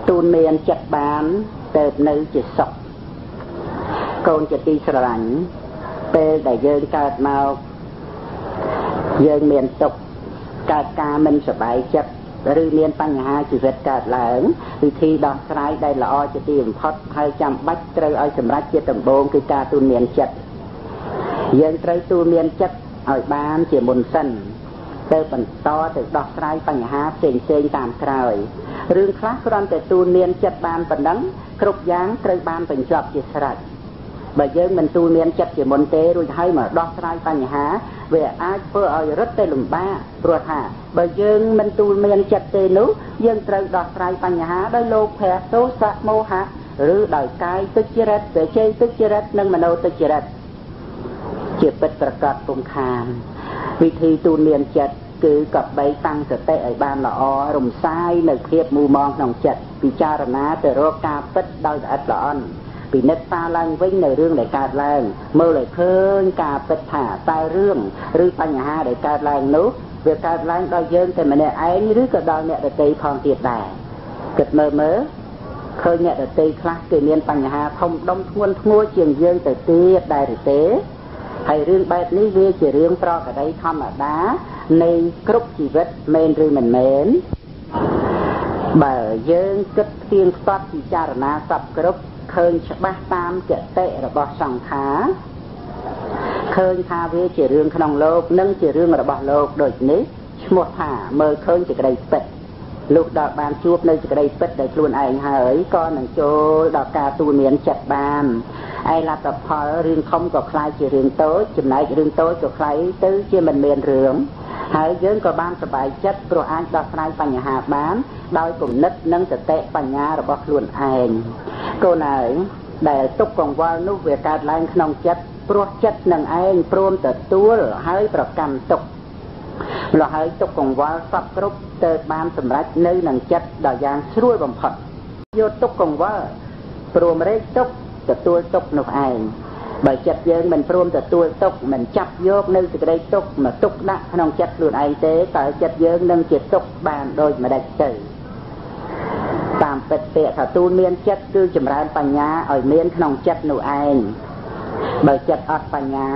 ตูนเมียนจัดบานเติบในจิตศกโกนจะตีสลังเป็นแต่เยินเกิดมาเยินเมียนตกเกิดการมันสบายจัดหรือเมียนปัญหาชีวิตเกิดหลังวิธีดอกสายได้ละอจะตีมพอดให้จำบัดเตยเอาสำรักเจตตำบงคือการตูนเมียนจัดเยินเตยตูนเมียนจัดเอาบ้านเจียมบนสั้นเติบต่อถึงดอกสายปัญหาเสียงเสียงตามคราวเรื่องคลาสรอนแต่ตูนเมียนจัดบานปันนั้นครบย้างเตยบานเป็นจอบจิตสลัดbởi vì mình tu miên chất chỉ muốn tế rồi hay mà đọc saiបញ្ហាvề ai vừa ở rất tệ lùm ba rồi hả bởi vì mình tu miên chất tế nú dân trời đọc saiបញ្ហាដោយលោកភៈទោសៈមោហៈឬដោយកាយទុច្ចរិតសេចទុច្ចរិតនិងមโนទុច្ចរិតជាពិតប្រកបពុំខានវិធីទូនមានចិត្តគឺកបីតាំងសតិឲ្យបានល្អរំសាយនៅភាពមូមងក្នុងចិត្តពិចារណាទៅរកការពិតដោយល្អិតល្អន់ពីនិតតាឡើងវិញនៅរឿងដែលកើតឡើងមើលឲ្យឃើញការពិតថាតើរឿងឬបញ្ហាដែលកើតឡើងនោះវាកើតឡើងដោយយើងតែម្នាក់ឯងឬក៏ដល់អ្នកដទៃផងទៀតដែរគិតមើលឃើញអ្នកដទៃខ្លះគេមានបញ្ហាធំដុំធ្ងន់ធ្ងរជាងយើងទៅទៀតដែរឬទេហើយរឿងបែបនេះវាជារឿងប្រក្រតីធម្មតានៃគ្រប់ជីវិតមែនឬមិនមែនបើយើងគិតទៀងស្ទាត់ពិចារណាសពគ្រប់ឃើញច្បាស់តាមគតិរបស់សង្ខារឃើញថាវាជារឿងក្នុងលោកនិងជារឿងរបស់លោកដូចនេះឈ្មោះថាមើលឃើញសេចក្តីពិតលោកដល់បានជួបនៅសេចក្តីពិតដែលខ្លួនឯងហើយក៏នឹងចូលដល់ការទូនមានចិត្តបានឯលទ្ធផលរឿងធំក៏คล้ายជារឿងតូចចំណែករឿងតូចក៏คล้ายទៅជាមិនមានរឿងហើយយើងក៏បានសប្បាយចិត្តព្រោះអាចដោះស្រាយបញ្ហាបានដោយគំនិតនិងសតិបញ្ញារបស់ខ្លួនឯងកូនឯងដែលទុកកង្វល់នោះវាកើតឡើងក្នុងចិត្តព្រោះចិត្តនឹងឯងព្រមទទួលហើយប្រកាន់ទុកម្ល៉េះហើយទុកកង្វល់សពគ្រប់ទៅបានសម្រេចនៅនឹងចិត្តដ៏យ៉ាងស្រួលបំផុតយកទុកកង្វល់ព្រមរែកទុកទទួលទុកនោះឯងបើចិត្តយើងមិនព្រមទទួលទុកមិនចាប់យកនៅសេចក្តីទុកមកទុកដាក់ក្នុងចិត្តខ្លួនឯងទេតើចិត្តយើងនឹងជាទុកបានដូចម្ដេចទៅតាមពិតពាក្យថាទូនមានចិត្តគឺចម្រើនបញ្ញាឲ្យមានក្នុងចិត្តនោះឯងបើចិត្តអត់បញ្ញា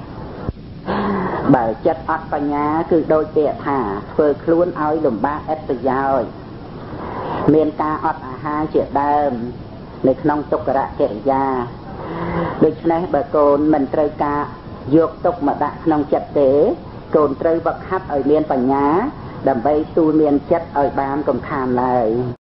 គឺដូចពាក្យថាធ្វើខ្លួនឲ្យលំបាកឥតប្រយោជន៍មានការអត់អាហារជាដើមនៅក្នុងទុក្ករកិរិយាដូច្នេះបើកូនមិនត្រូវការយកទុកមកដាក់ក្នុងចិត្តទេកូនត្រូវវឹកហាត់ឲ្យមានបញ្ញាដើម្បីទូនមានចិត្តឲ្យបានកុំខានឡើយ